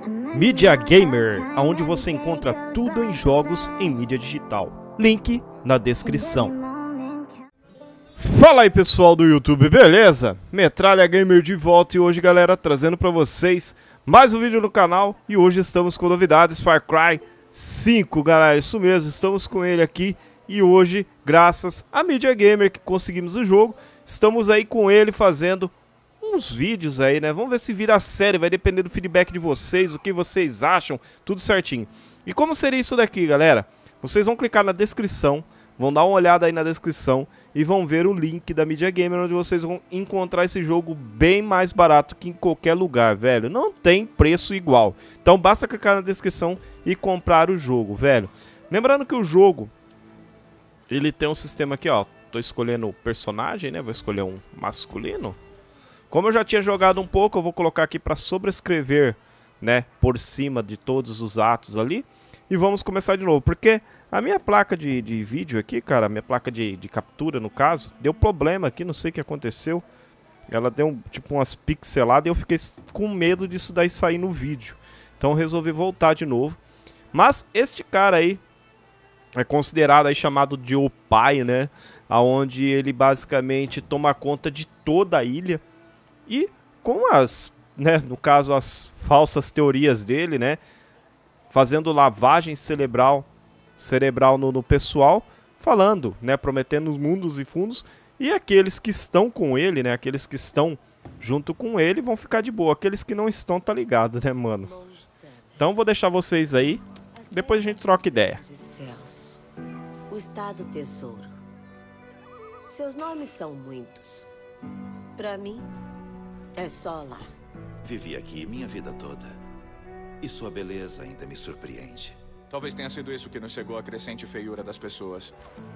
Media Gamer, onde você encontra tudo em jogos em mídia digital. Link na descrição. Fala aí pessoal do YouTube, beleza? Metralha Gamer de volta e hoje, galera, trazendo pra vocês mais um vídeo no canal. E hoje estamos com novidades Far Cry 5, galera, isso mesmo, estamos com ele aqui. E hoje, graças a Media Gamer que conseguimos o jogo, estamos aí com ele fazendo uns vídeos aí, né? Vamos ver se vira série, vai depender do feedback de vocês, o que vocês acham, tudo certinho. E como seria isso daqui, galera? Vocês vão clicar na descrição, vão dar uma olhada aí na descrição e vão ver o link da Media Gamer, onde vocês vão encontrar esse jogo bem mais barato que em qualquer lugar, velho. Não tem preço igual. Então basta clicar na descrição e comprar o jogo, velho. Lembrando que o jogo, ele tem um sistema aqui, ó. Tô escolhendo o personagem, né? Vou escolher um masculino. Como eu já tinha jogado um pouco, eu vou colocar aqui para sobrescrever, né, por cima de todos os atos ali. E vamos começar de novo, porque a minha placa de vídeo aqui, cara, a minha placa de captura, no caso, deu problema aqui, não sei o que aconteceu. Ela deu, tipo, umas pixeladas e eu fiquei com medo disso daí sair no vídeo. Então eu resolvi voltar de novo. Mas este cara aí é considerado aí chamado de o pai, né, aonde ele basicamente toma conta de toda a ilha. E com as, né, no caso, as falsas teorias dele, né, fazendo lavagem cerebral no pessoal, falando, né, prometendo os mundos e fundos, e aqueles que estão com ele, né, aqueles que estão junto com ele vão ficar de boa, aqueles que não estão, tá ligado, né, mano? Então vou deixar vocês aí, depois a gente troca ideia. O Estado Tesouro. Seus nomes são muitos. Pra mim, é só lá. Vivi aqui minha vida toda. E sua beleza ainda me surpreende. Talvez tenha sido isso que nos chegou à crescente feiura das pessoas.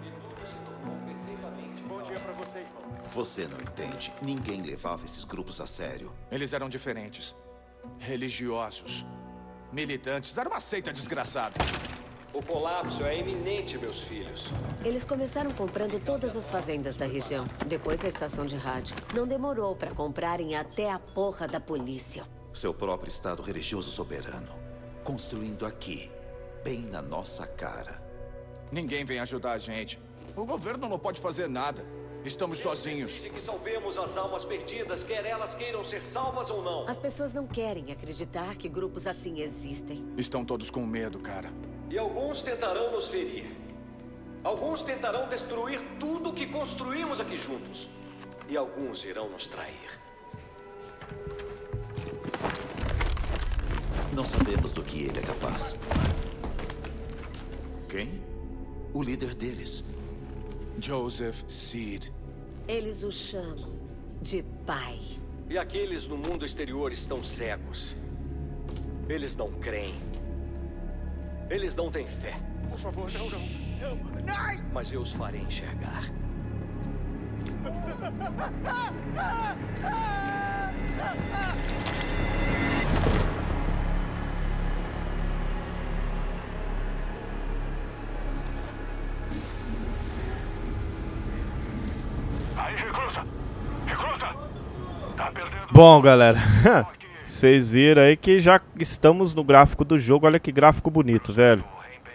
Você não entende. Ninguém levava esses grupos a sério. Eles eram diferentes. Religiosos. Militantes. Era uma seita desgraçada. O colapso é iminente, meus filhos. Eles começaram comprando todas as fazendas da região. Depois a estação de rádio. Não demorou pra comprarem até a porra da polícia. Seu próprio estado religioso soberano. Construindo aqui, bem na nossa cara. Ninguém vem ajudar a gente. O governo não pode fazer nada. Estamos sozinhos. Eles exigem que salvemos as almas perdidas, quer elas queiram ser salvas ou não. As pessoas não querem acreditar que grupos assim existem. Estão todos com medo, cara. E alguns tentarão nos ferir. Alguns tentarão destruir tudo que construímos aqui juntos. E alguns irão nos trair. Não sabemos do que ele é capaz. Quem? O líder deles. Joseph Seed. Eles o chamam de pai. E aqueles no mundo exterior estão cegos. Eles não creem. Eles não têm fé. Por favor, não. Mas eu os farei enxergar. Aí, recruta! Recruta! Tá perdendo. Bom, galera, vocês viram aí que já estamos no gráfico do jogo. Olha que gráfico bonito, velho.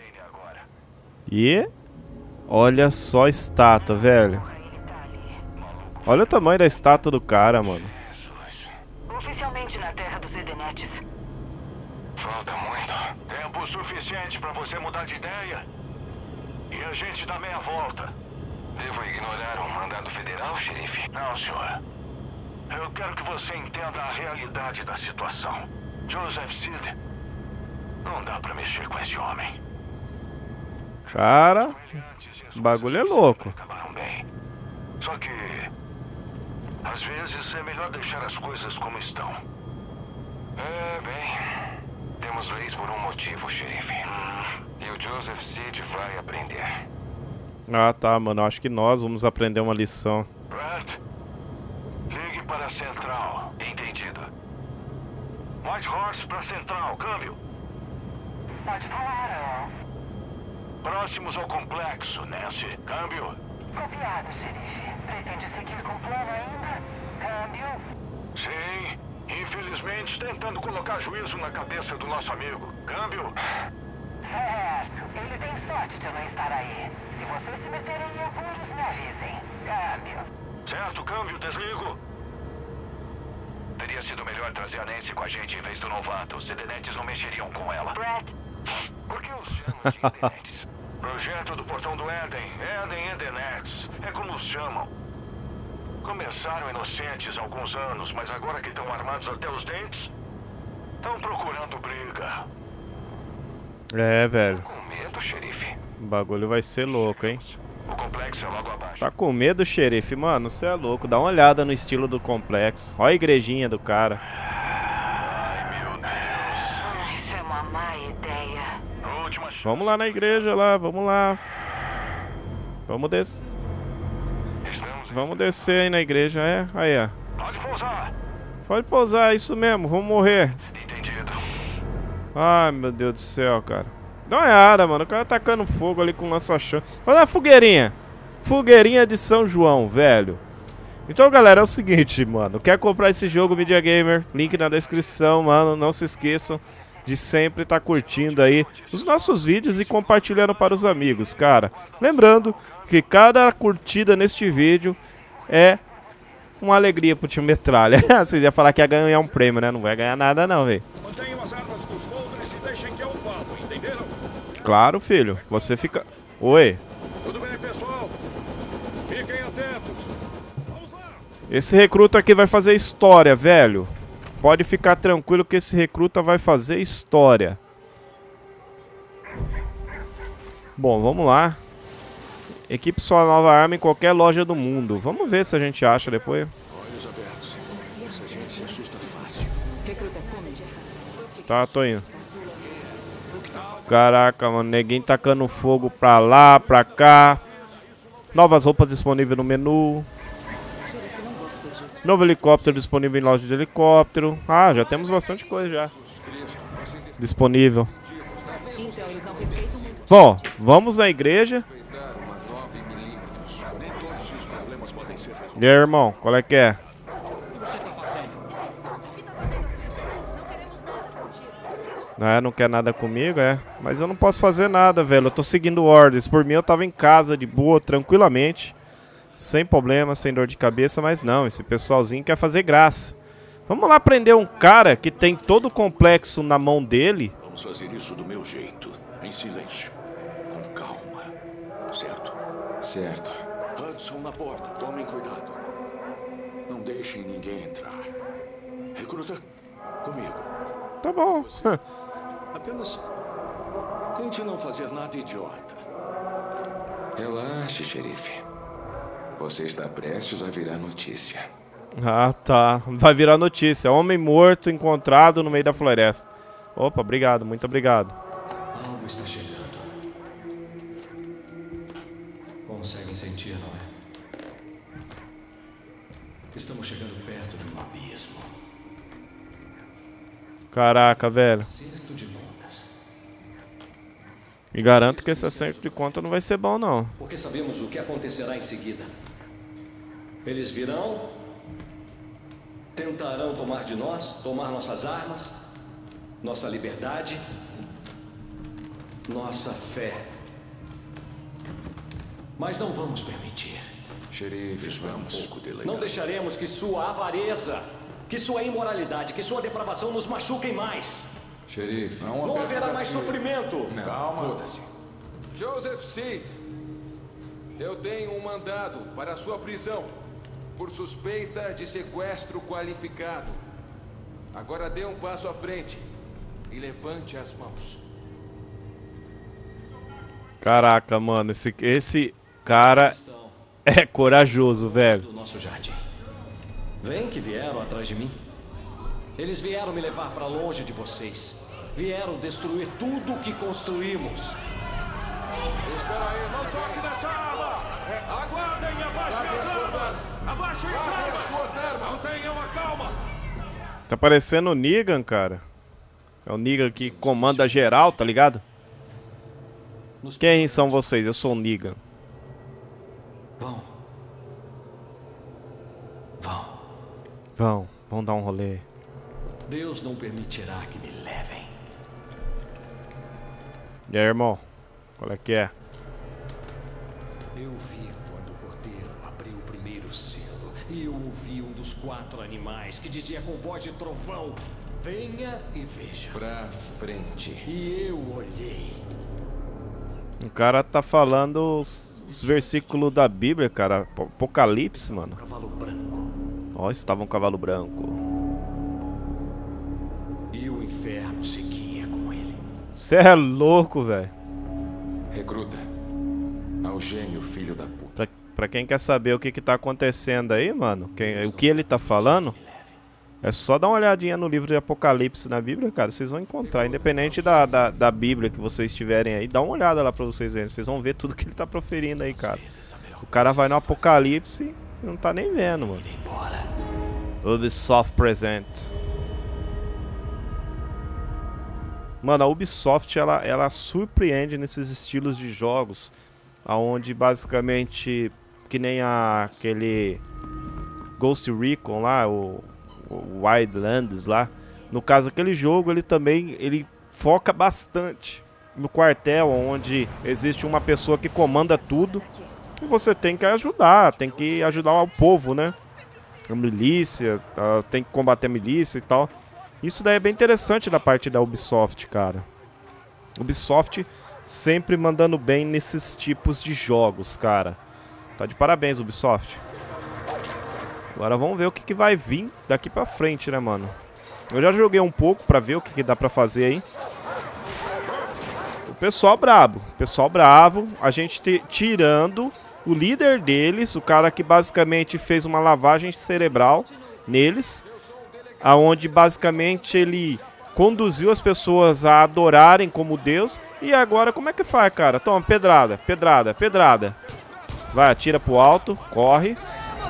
E olha só a estátua, velho. Olha o tamanho da estátua do cara, mano. Oficialmente na terra dos Edenetes. Falta muito. Tempo suficiente pra você mudar de ideia. E a gente dá meia volta. Devo ignorar um mandado federal, xerife? Não, senhor. Eu quero que você entenda a realidade da situação. Joseph Seed. Não dá pra mexer com esse homem. Cara, o bagulho é louco. Acabaram bem. Só que às vezes é melhor deixar as coisas como estão. Bem, temos leis por um motivo, xerife. E o Joseph Seed vai aprender. Ah, tá, mano. Acho que nós vamos aprender uma lição. Brad, ligue para a central. Entendido. White Horse para a central. Câmbio. Pode falar, Próximos ao complexo, Nancy. Câmbio. Copiado, xerife. Pretende seguir com o plano ainda? Câmbio. Sim. infelizmente, tentando colocar juízo na cabeça do nosso amigo. Câmbio. Certo. Ele tem sorte de eu não estar aí. Se vocês se meterem em apuros, me avisem. Câmbio. Certo, câmbio, desligo. Teria sido melhor trazer a Nancy com a gente em vez do novato. Os Sedenetes não mexeriam com ela. Brett. Por que os chamam de Edenetes? Projeto do Portão do Éden. Éden Edenetes. É como os chamam. Começaram inocentes há alguns anos, mas agora que estão armados até os dentes, estão procurando briga. É, velho. Com medo, xerife? O bagulho vai ser louco, hein? O complexo é logo abaixo. Tá com medo, xerife? Mano, você é louco. Dá uma olhada no estilo do complexo. Olha a igrejinha do cara. Ai, meu Deus. Isso é uma má ideia. Última chance. Vamos lá na igreja lá, vamos lá. Vamos descer. Estamos... Vamos descer aí na igreja, é? Aí, ó. Pode pousar. Pode pousar, é isso mesmo, vamos morrer. Entendido. Ai, meu Deus do céu, cara. Dá uma olhada, mano. O cara tacando fogo ali com lança-chama. Faz uma fogueirinha. Fogueirinha de São João, velho. Então, galera, é o seguinte, mano. Quer comprar esse jogo Media Gamer? Link na descrição, mano. Não se esqueçam de sempre estar curtindo aí os nossos vídeos e compartilhando para os amigos, cara. Lembrando que cada curtida neste vídeo é uma alegria pro time Metralha. Vocês iam falar que ia ganhar um prêmio, né? Não vai ganhar nada não, velho. Mantenham as armas com os coldres e deixem que eu falo, entenderam? Claro, filho. Você fica... Oi. Tudo bem, pessoal? Fiquem atentos. Vamos lá. Esse recruta aqui vai fazer história, velho. Pode ficar tranquilo que esse recruta vai fazer história. Bom, vamos lá. Equipe sua nova arma em qualquer loja do mundo. Vamos ver se a gente acha depois. Olhos abertos. Essa gente se assusta fácil. Tá, tô indo. Caraca, mano. Neguinho tacando fogo pra lá, pra cá. Novas roupas disponíveis no menu. Novo helicóptero disponível em loja de helicóptero. Ah, já temos bastante coisa já disponível. Bom, vamos na igreja. E aí, irmão, qual é que é? Não quer nada comigo, é? Mas eu não posso fazer nada, velho. Eu tô seguindo ordens. Por mim, eu tava em casa, de boa, tranquilamente. Sem problema, sem dor de cabeça. Mas não, esse pessoalzinho quer fazer graça. Vamos lá prender um cara que tem todo o complexo na mão dele. Vamos fazer isso do meu jeito. Em silêncio. Com calma. Certo? Certo. Hudson na porta. Tomem cuidado. Não deixem ninguém entrar. Recruta, comigo. Tá bom. Apenas tente não fazer nada idiota. Relaxe, xerife. Você está prestes a virar notícia. Ah, tá. Vai virar notícia. Homem morto encontrado no meio da floresta. Opa, obrigado. Muito obrigado. Algo está chegando. Conseguem sentir, não é? Estamos chegando perto de um abismo. Caraca, velho. Acerto de contas. Me garanto que esse acerto de conta não vai ser bom, não. Porque sabemos o que acontecerá em seguida. Eles virão, tentarão tomar de nós, tomar nossas armas, nossa liberdade, nossa fé. Mas não vamos permitir. Xerife, vamos. Não deixaremos que sua avareza, que sua imoralidade, que sua depravação nos machuquem mais. Xerife, Não haverá mais sofrimento. Não, Calma. foda-se. Joseph Seed, eu tenho um mandado para sua prisão por suspeita de sequestro qualificado. Agora dê um passo à frente e levante as mãos. Caraca, mano, esse cara é corajoso, velho. Do nosso jardim. Vem que vieram atrás de mim. Eles vieram me levar para longe de vocês. Vieram destruir tudo o que construímos. Espera aí, não toque nessa arma! Aguardem e abaixem as armas! Abaixem as armas! Mantenham a calma! Tá parecendo o Negan, cara. É o Negan que comanda geral, tá ligado? Quem são vocês? Eu sou o Negan. Vão. Vamos dar um rolê. Deus não permitirá que me levem. E aí, irmão? Qual é que é? Eu vi quando o porteiro abriu o primeiro selo. E eu ouvi um dos 4 animais que dizia com voz de trovão: venha e veja. Pra frente. E eu olhei. O cara tá falando os versículos da Bíblia, cara. Apocalipse, mano. Cavalo branco. Ó, estava um cavalo branco. E o inferno seguia com ele. Cê é louco, velho. Recruta. Algeme o filho da puta. Pra quem quer saber o que tá acontecendo aí, mano, o que ele tá falando, é só dar uma olhadinha no livro de Apocalipse na Bíblia, cara. Vocês vão encontrar, independente da Bíblia que vocês tiverem aí. Dá uma olhada lá pra vocês verem. Vocês vão ver tudo que ele tá proferindo aí, cara. O cara vai no Apocalipse e não tá nem vendo, mano. Ubisoft Present. Mano, a Ubisoft, ela surpreende nesses estilos de jogos, aonde basicamente, que nem aquele Ghost Recon lá, o Wildlands lá. No caso, aquele jogo, ele foca bastante no quartel, onde existe uma pessoa que comanda tudo. E você tem que ajudar o povo, né? A milícia, tem que combater a milícia e tal. Isso daí é bem interessante da parte da Ubisoft, cara. Ubisoft sempre mandando bem nesses tipos de jogos, cara. Tá de parabéns, Ubisoft. Agora vamos ver o que vai vir daqui pra frente, né, mano? Eu já joguei um pouco pra ver o que dá pra fazer aí. O pessoal bravo. A gente tirando o líder deles, o cara que basicamente fez uma lavagem cerebral neles, aonde basicamente ele conduziu as pessoas a adorarem como Deus. E agora como é que faz, cara? Toma, pedrada. Vai, atira pro alto, corre.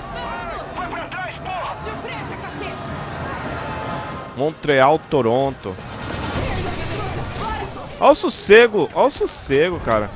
Montreal, Toronto. Olha o sossego, cara.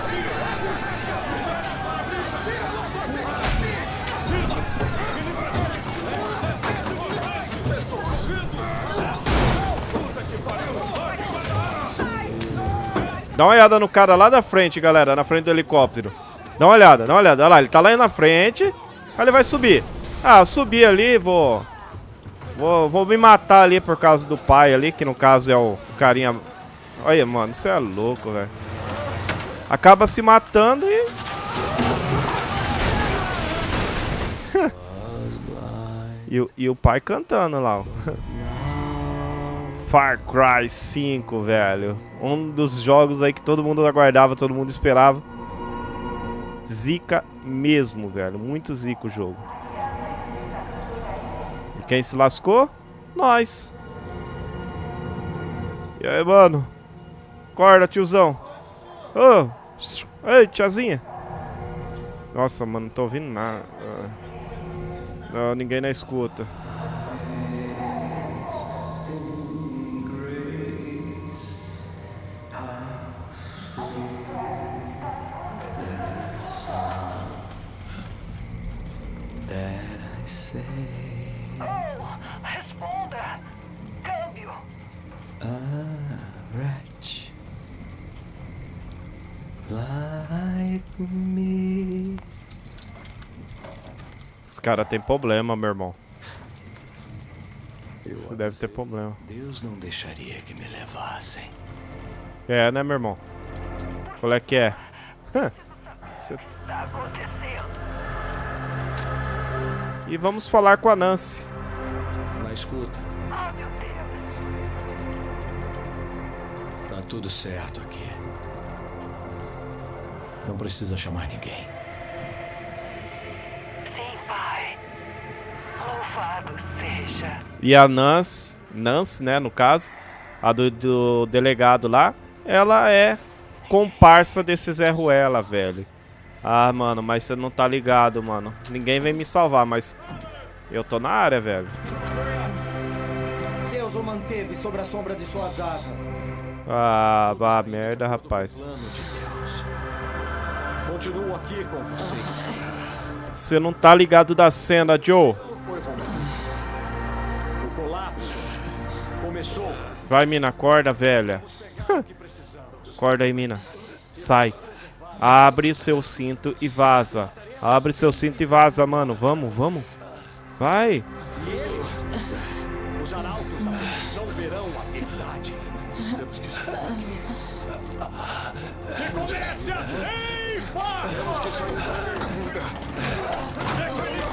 Dá uma olhada no cara lá da frente, galera, na frente do helicóptero. Dá uma olhada. Olha lá, ele tá lá na frente. Aí ele vai subir. Ah, eu subi ali, vou me matar ali por causa do pai ali, que no caso é o carinha... Olha, mano, isso é louco, velho. Acaba se matando e... e o pai cantando lá, ó. Far Cry 5, velho. Um dos jogos aí que todo mundo aguardava, todo mundo esperava. Zica mesmo, velho. Muito zica o jogo. E quem se lascou? Nós. E aí, mano? Acorda, tiozão. Ô, ei, tiazinha. Nossa, mano, não tô ouvindo nada. Não, ninguém na escuta. Responda! Câmbio! Wretch like me. Esse cara tem problema, meu irmão. Isso deve ter problema. Deus não deixaria que me levassem. É, né, meu irmão? Qual é que é? Você... Tá acontecendo. E vamos falar com a Nancy. Na escuta. Ah, meu Deus. Tá tudo certo aqui. Não precisa chamar ninguém. Sim, pai. Louvado seja. E a Nancy, né, no caso, a do delegado lá, ela é comparsa desse Zé Ruela, velho. Ah, mano, mas você não tá ligado, mano. Ninguém vem me salvar, mas eu tô na área, velho. Deus o manteve sobre a sombra de suas asas. Ah, vá merda, rapaz. Continuo aqui com vocês. Você não tá ligado da cena, Joe. O colapso Vai, mina, acorda, velha. Acorda aí, mina. Sai. Abre o seu cinto e vaza. Abre seu cinto e vaza, mano. Vamos, vamos. Vai. Os arautos da produção verão a verdade. Temos que esperar aqui. Que comece a ceifa! Temos que sair daqui. Deixa ele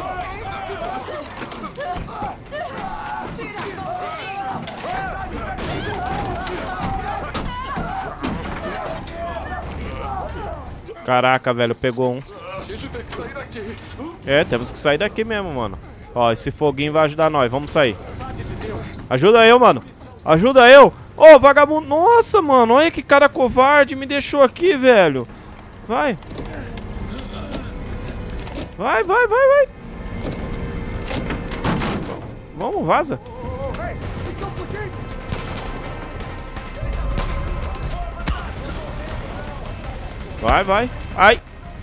Caraca, velho, pegou um. A gente tem que sair daqui. É, temos que sair daqui mesmo, mano. Ó, esse foguinho vai ajudar nós. Vamos sair. Ajuda eu, mano. Ajuda eu. Ô, vagabundo. Nossa, mano. Olha que cara covarde. Me deixou aqui, velho. Vai. Vai, vai, vai, vai. Vamos, vaza. Vai, vai. Ai.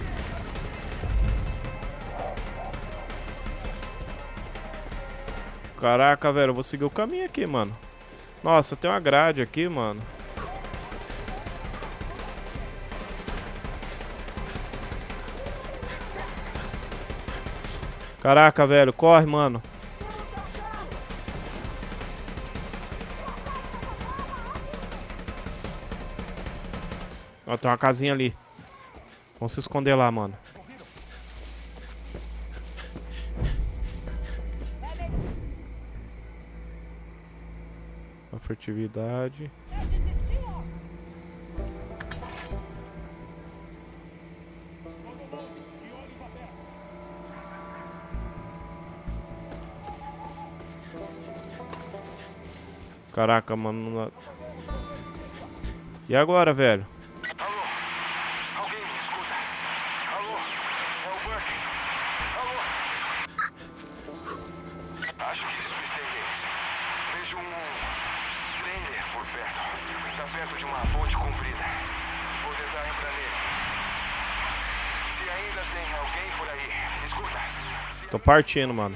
Caraca, velho. Eu vou seguir o caminho aqui, mano. Nossa, tem uma grade aqui, mano. Caraca, velho. Corre, mano. Ó, tem uma casinha ali. Vamos se esconder lá, mano. A furtividade. Caraca, mano. E agora, velho? Tô partindo, mano.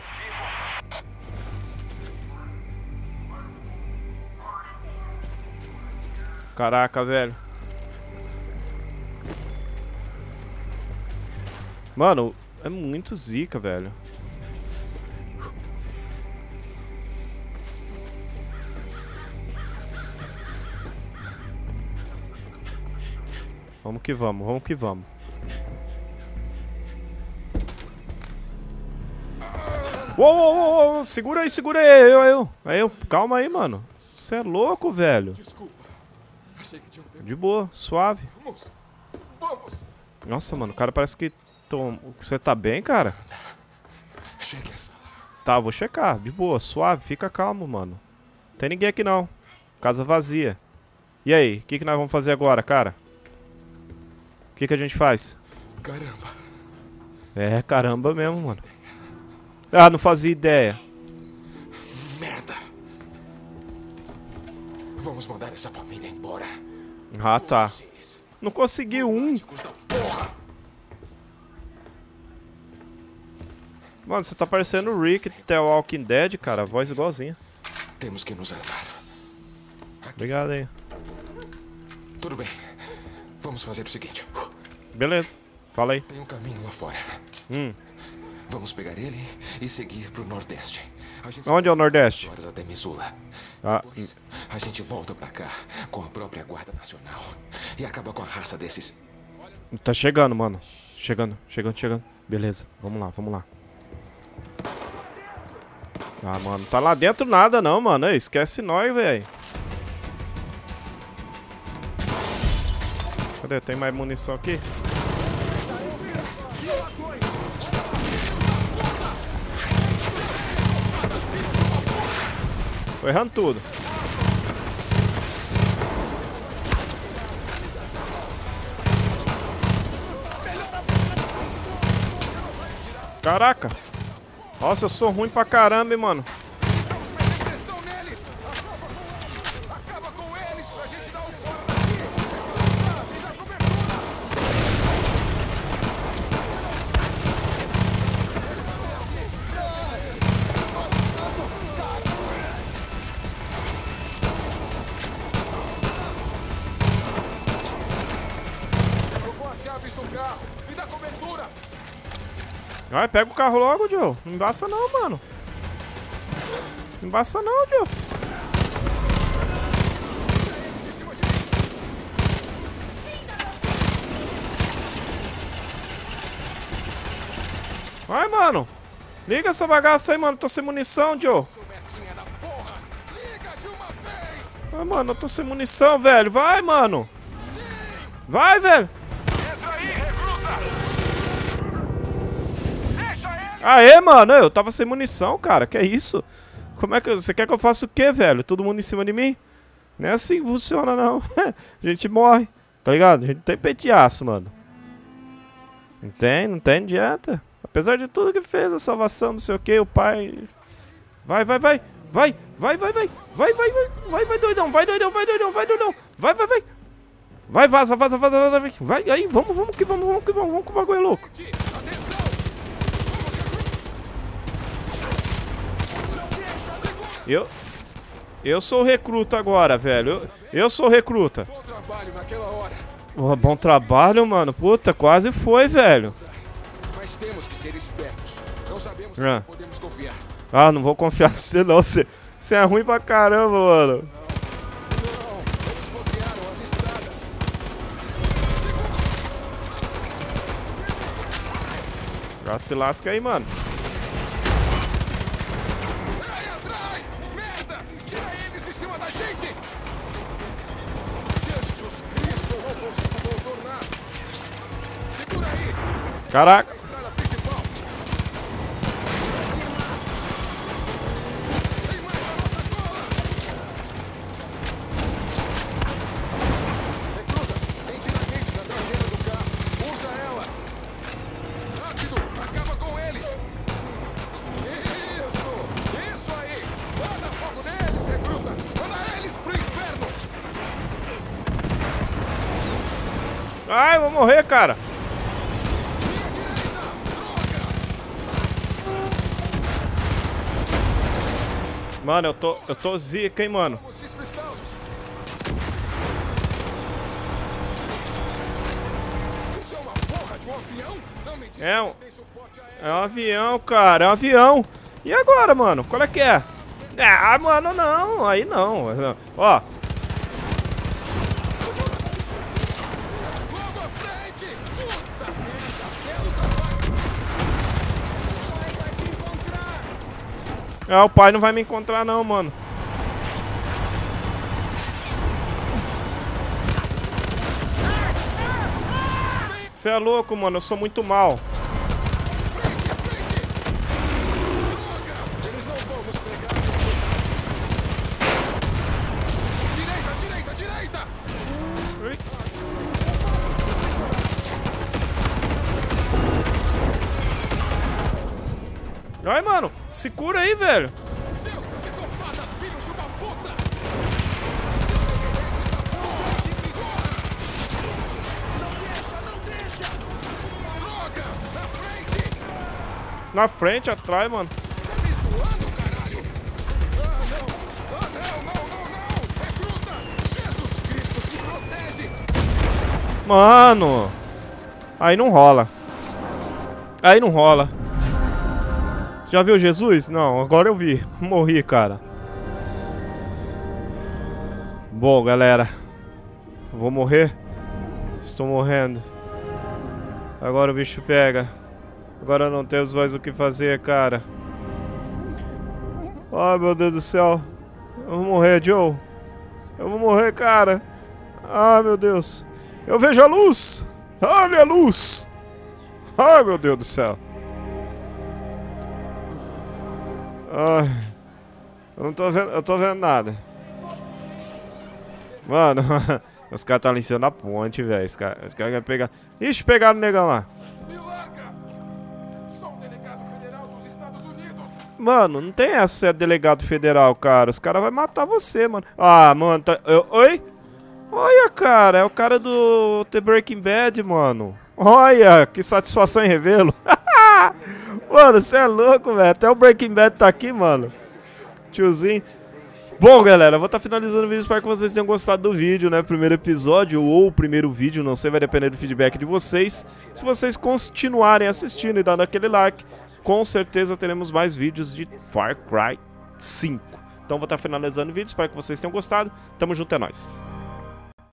Caraca, velho. Mano, é muito zica, velho. Vamos que vamos, vamos que vamos. Uou, uou, uou, uou, segura aí, aí eu. Calma aí, mano. Você é louco, velho. De boa, suave. Vamos. Nossa, mano, o cara parece que... Você tá bem, cara? Tá, vou checar. De boa, suave, fica calmo, mano. Não tem ninguém aqui, não. Casa vazia. E aí, o que nós vamos fazer agora, cara? O que a gente faz? Caramba. É, caramba mesmo, mano. Ah, não fazia ideia. Merda. Vamos mandar essa família embora. Ah, tá. Não consegui um. Mano, você tá parecendo o Rick The Walking Dead, cara. Voz igualzinha. Temos que nos armar. Obrigado aí. Tudo bem. Vamos fazer o seguinte. Beleza. Fala aí. Tem um caminho lá fora. Vamos pegar ele e seguir pro Nordeste. Onde é o Nordeste? Horas até Missoula. Depois, a gente volta pra cá com a própria Guarda Nacional e acaba com a raça desses. Tá chegando, mano. Chegando. Beleza, vamos lá. Ah, mano, tá lá dentro nada não, mano. Ei, esquece nós, velho. Cadê? Tem mais munição aqui? Tô errando tudo. Caraca. Nossa, eu sou ruim pra caramba, hein, mano. Vai, pega o carro logo, Joe. Não embaça não, mano. Não embaça não, Joe. Vai, mano. Liga essa bagaça aí, mano. Tô sem munição, Joe. Vai, mano. Eu tô sem munição, velho. Vai, mano. Vai, velho. Aê, mano. Eu tava sem munição, cara. Que é isso? Como é que... Você quer que eu faça o quê, velho? Todo mundo em cima de mim? Não é assim que funciona, não. A gente morre. Tá ligado? A gente tem peito de aço, mano. Não tem dieta. Apesar de tudo que fez, a salvação, não sei o que, o pai... Vai, vai, vai. Vai, vai, vai, vai. Vai, vai, vai. Vai, vai, doidão. Vai, doidão, vai, doidão, vai, doidão. Vai, vai, vai. Vai, vaza, vaza, vaza, vaza. Vai, aí, vamos, vamos que vamos, vamos que vamos. Vamos que o bagulho é louco. Eu sou recruta agora, velho. Eu sou recruta. Bom trabalho naquela hora. Oh, bom trabalho, mano. Puta, quase foi, velho. Mas temos que ser espertos. Não sabemos quem podemos confiar. Ah, não vou confiar em você não. Você é ruim pra caramba, mano. Não, eles bloquearam as estradas. Já se lasca aí, mano. Aí atrás! Merda! Tira eles de cima da gente! Jesus Cristo, não consigo contornar. Segura aí! Caraca! Estrada principal. Tem mais na nossa cola! Recruta, tem dinamite na traseira do carro. Usa ela! Rápido! Acaba com eles! Isso aí! Manda fogo neles, recruta! Manda eles pro inferno! Ai, eu vou morrer, cara! Mano, eu tô zica, hein, mano. Isso é uma porra de um avião? Não me diz que eles têm suporte aéreo. É um avião, cara, é um avião. E agora, mano? Qual é que é? Ah, mano, não. Aí não. Ó. Logo à frente! Puta merda! Belo trabalho! Vai te encontrar! Ah, o pai não vai me encontrar não, mano. Você é louco, mano. Eu sou muito mal. Eles não vão nos pegar. Direita, direita, direita! Ai, mano. Se cura aí, velho. Seus psicopatas, filhos de uma puta! Droga! Na frente! Na frente, atrás, mano. Tá me zoando, caralho! Ah, não! Recruta! Jesus Cristo, se protege! Mano. Aí não rola. Aí não rola. Já viu Jesus? Não, agora eu vi. Morri, cara. Bom, galera. Vou morrer. Estou morrendo. Agora o bicho pega. Agora não temos mais o que fazer, cara. Ai, meu Deus do céu. Eu vou morrer, Joe. Eu vou morrer, cara. Ai, meu Deus. Eu vejo a luz. Olha a luz. Ai, meu Deus do céu. Ai, eu não tô vendo, eu tô vendo nada. Mano, os caras tá ali em cima da ponte, velho. Os caras querem pegar. Ixi, pegaram o negão lá. Me larga! Sou um delegado federal dos Estados Unidos! Mano, não tem essa, você é delegado federal, cara. Os caras vão matar você, mano. Ah, mano, tá. Oi? Olha, cara, é o cara do The Breaking Bad, mano. Olha, que satisfação em revê-lo. Mano, você é louco, velho. Até o Breaking Bad tá aqui, mano. Tiozinho. Bom, galera, vou estar finalizando o vídeo. Espero que vocês tenham gostado do vídeo, né? Primeiro episódio ou o primeiro vídeo, não sei, vai depender do feedback de vocês. Se vocês continuarem assistindo e dando aquele like, com certeza teremos mais vídeos de Far Cry 5. Então vou estar finalizando o vídeo, espero que vocês tenham gostado. Tamo junto, é nóis.